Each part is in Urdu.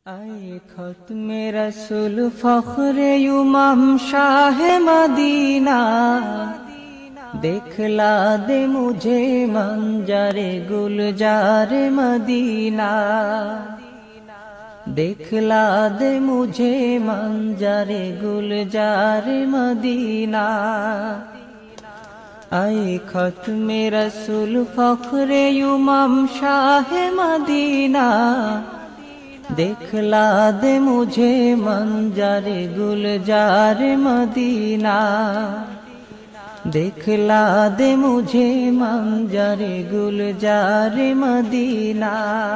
اے ختم رسول فخر امم شاہ مدینہ، دکھلا دے مجھے منظر گلزار مدینہ، دکھلا دے مجھے منظر گلزار مدینہ۔ اے ختم رسول فخر امم شاہ مدینہ، دکھلا دے مجھے منظر گلزار مدینہ، دکھلا دے مجھے منظر گلزار مدینہ۔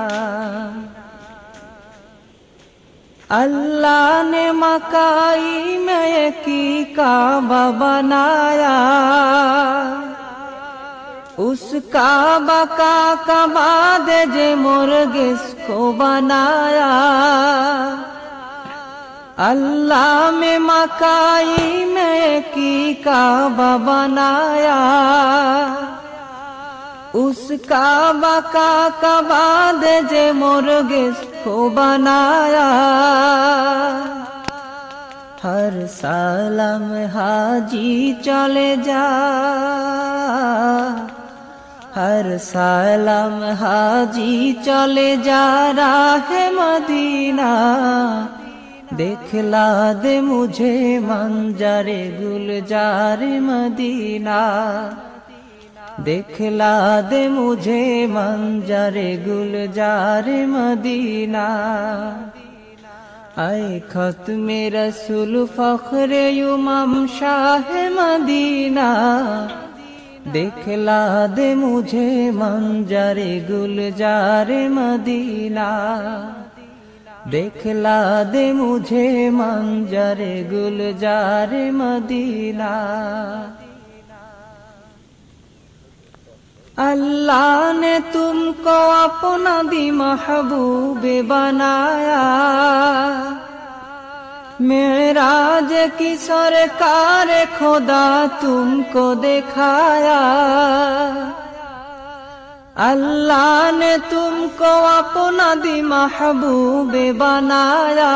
اللہ نے مکائی میں ایک کعبہ بنایا، اس کعبہ کا کماد جے مرغ اس کو بنایا۔ اللہ میں مکائی میں ایک کعبہ بنایا، اس کعبہ کا کماد جے مرغ اس کو بنایا۔ ہر سالم حاجی چلے جا، ہر سالم حاجی چلے جا راہ مدینہ، دکھلا دے مجھے منظر گلزار مدینہ، دکھلا دے مجھے منظر گلزار مدینہ۔ اے ختم رسول فخر امم شاہ مدینہ، دکھلا دے مجھے منظر گلزار مدینہ، دکھلا دے مجھے منظر گلزار مدینہ۔ اللہ نے تم کو اپنا دی محبوب بنایا، معراج کی سرکار خدا تم کو دکھایا۔ اللہ نے تم کو اپنا دی محبوب بنایا،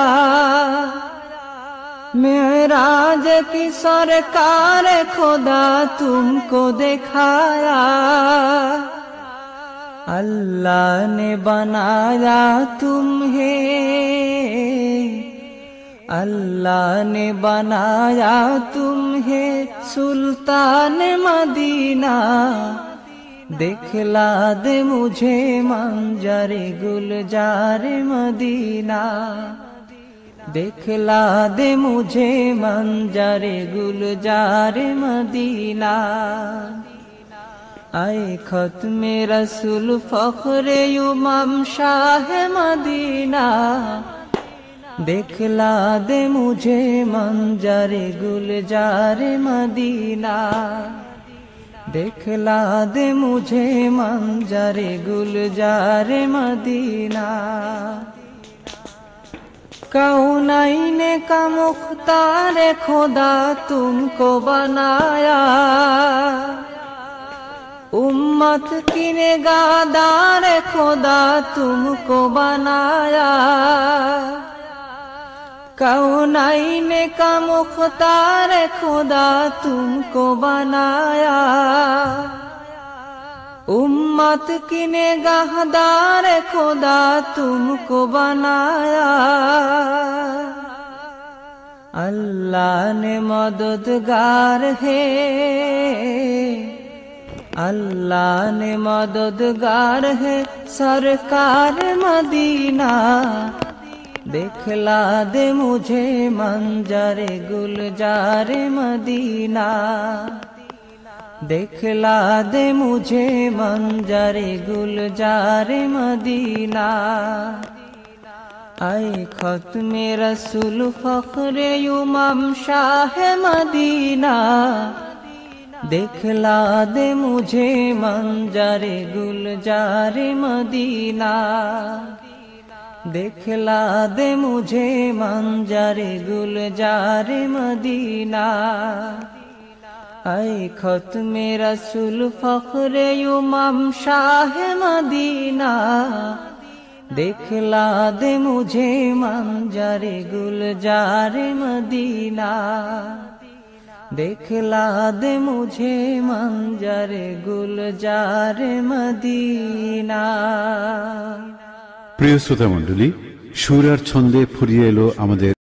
معراج کی سرکار خدا تم کو دکھایا۔ اللہ نے بنایا تمہیں، اللہ نے بنایا تمہیں سلطان مدینہ، دکھلا دے مجھے منظر گلزار مدینہ، دکھلا دے مجھے منظر گلزار مدینہ۔ اے ختم رسول فخر امم شاہ مدینہ، دکھلا دے مجھے منظر گلزار مدینہ، دکھلا دے مجھے منظر گلزار مدینہ۔ کونین کا مختار خدا تم کو بنایا، امت کی نگہدار خدا تم کو بنایا۔ کونین کا مختار خدا تم کو بنایا، امت کی نگہدار خدا تم کو بنایا۔ اللہ نے مددگار ہے، اللہ نے مددگار ہے سرکار مدینہ، دکھلا دے مجھے منظر گلزار مدینہ، دکھلا دے مجھے منظر گلزار مدینہ۔ اے ختم رسول فخر امم شاہ مدینہ، دکھلا دے مجھے منظر گلزار مدینہ، دکھلا دے مجھے منظر گلزار مدینہ۔ اے ختم رسول فخر امم شاہ مدینہ، देखला दे मुझे मंजरे गुलजार मदीना देखला दे मुझे मंजरे गुलजार मदीना। প্রিয় শ্রোতা মণ্ডলী, সুর আর ছন্দে ফুরিয়ে এলো আমাদের